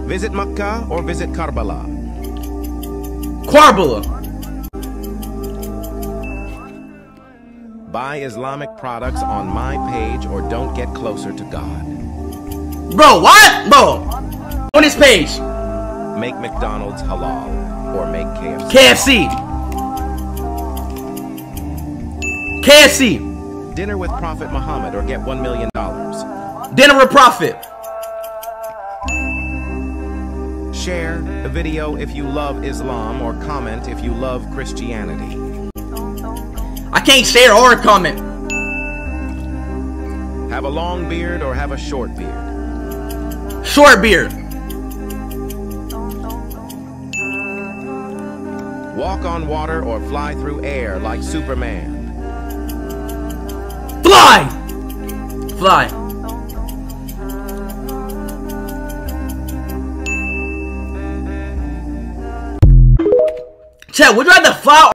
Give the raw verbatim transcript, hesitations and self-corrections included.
Visit Makkah or visit Karbala? Karbala. Buy Islamic products on my page or don't get closer to God. Bro, what? Bro, on this page. Make McDonald's halal or make K F C. K F C. K F C. Dinner with Prophet Muhammad or get one million dollars. Dinner with Prophet. Share the video if you love Islam or comment if you love Christianity. I can't share or comment. Have a long beard or have a short beard. Short beard. Walk on water or fly through air like Superman. Fly! Fly. Chat, would you rather fly